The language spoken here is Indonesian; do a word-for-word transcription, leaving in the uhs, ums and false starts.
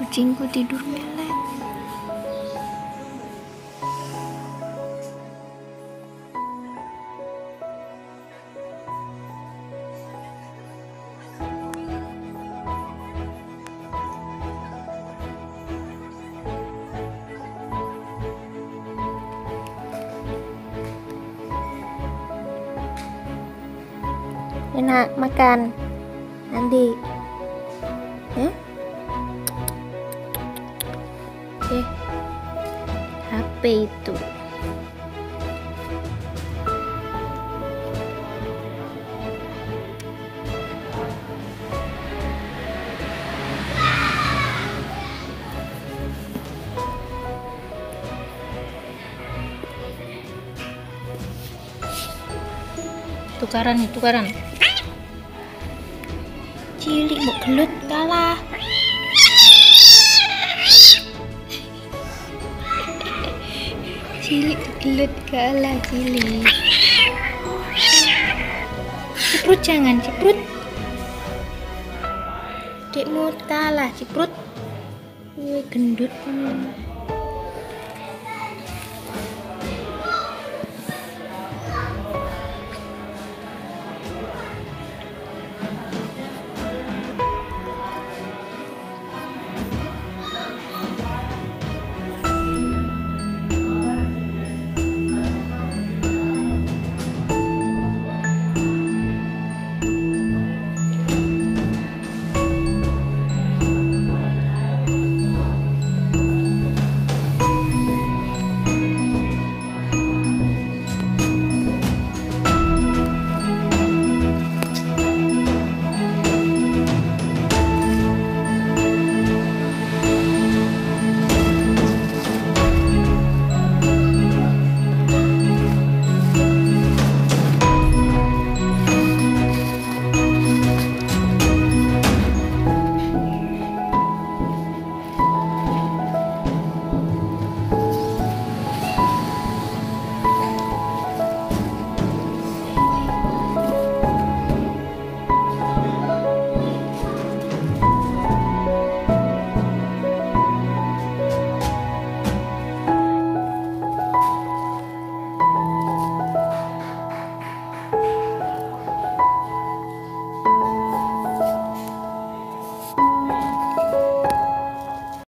Kucingku tidur melek. Enak makan nanti ya. Eh H P itu tukaran nih tukaran. Cilik mau gelut kalah. Cilik gelut kalah cilik. Ciprut jangan ciprut. Dekmu kalah ciprut. Wih gendut.